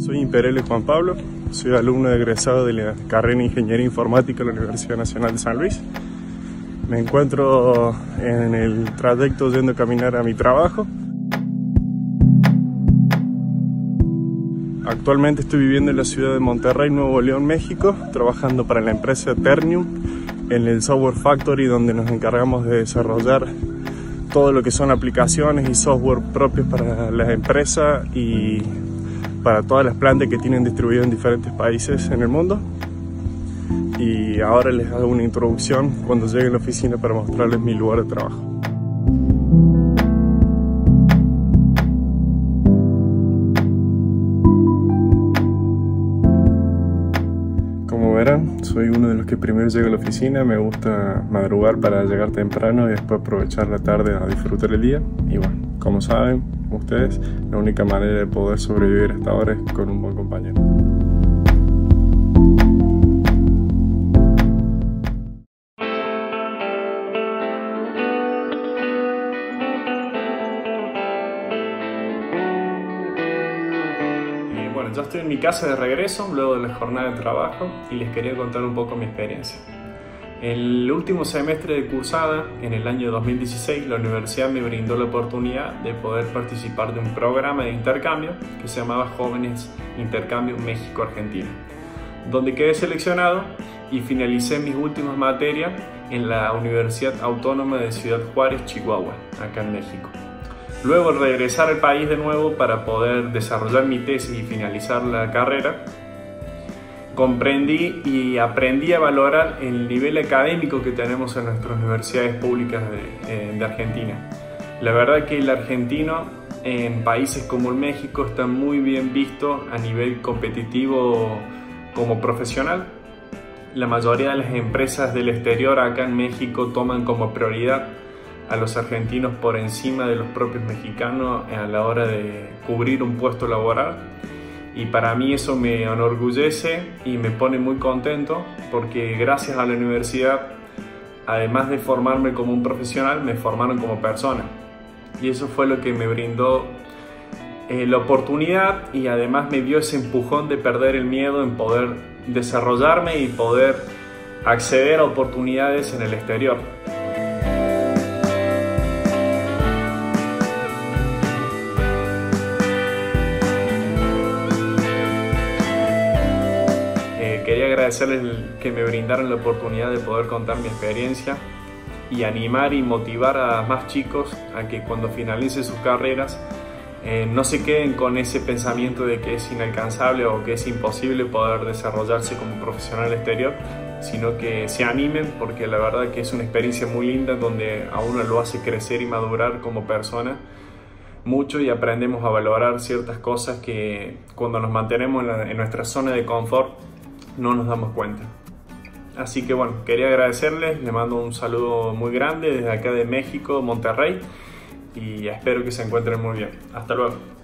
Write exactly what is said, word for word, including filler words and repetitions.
Soy Imperele Juan Pablo, soy alumno egresado de la carrera de Ingeniería Informática de la Universidad Nacional de San Luis. Me encuentro en el trayecto yendo a caminar a mi trabajo. Actualmente estoy viviendo en la ciudad de Monterrey, Nuevo León, México, trabajando para la empresa Ternium en el Software Factory, donde nos encargamos de desarrollar todo lo que son aplicaciones y software propios para la empresa y para todas las plantas que tienen distribuidas en diferentes países en el mundo. Y ahora les hago una introducción cuando llegue a la oficina para mostrarles mi lugar de trabajo. Como verán, soy uno de los que primero llega a la oficina. Me gusta madrugar para llegar temprano y después aprovechar la tarde a disfrutar el día. Y bueno, como saben ustedes, la única manera de poder sobrevivir hasta ahora es con un buen compañero. Bueno, ya estoy en mi casa de regreso luego de la jornada de trabajo y les quería contar un poco mi experiencia. El último semestre de cursada, en el año dos mil dieciséis, la universidad me brindó la oportunidad de poder participar de un programa de intercambio que se llamaba Jóvenes Intercambio México-Argentina, donde quedé seleccionado y finalicé mis últimas materias en la Universidad Autónoma de Ciudad Juárez, Chihuahua, acá en México. Luego, al regresar al país de nuevo para poder desarrollar mi tesis y finalizar la carrera, comprendí y aprendí a valorar el nivel académico que tenemos en nuestras universidades públicas de, eh, de Argentina. La verdad que el argentino en países como el México está muy bien visto a nivel competitivo como profesional. La mayoría de las empresas del exterior acá en México toman como prioridad a los argentinos por encima de los propios mexicanos a la hora de cubrir un puesto laboral. Y para mí eso me enorgullece y me pone muy contento porque gracias a la universidad, además de formarme como un profesional, me formaron como persona. Y eso fue lo que me brindó eh, la oportunidad y además me dio ese empujón de perder el miedo en poder desarrollarme y poder acceder a oportunidades en el exterior. Quería agradecerles que me brindaron la oportunidad de poder contar mi experiencia y animar y motivar a más chicos a que cuando finalicen sus carreras eh, no se queden con ese pensamiento de que es inalcanzable o que es imposible poder desarrollarse como profesional exterior, sino que se animen porque la verdad que es una experiencia muy linda donde a uno lo hace crecer y madurar como persona mucho y aprendemos a valorar ciertas cosas que cuando nos mantenemos en, la, en nuestra zona de confort no nos damos cuenta. Así que bueno, quería agradecerles, les mando un saludo muy grande desde acá de México, Monterrey, y espero que se encuentren muy bien. Hasta luego.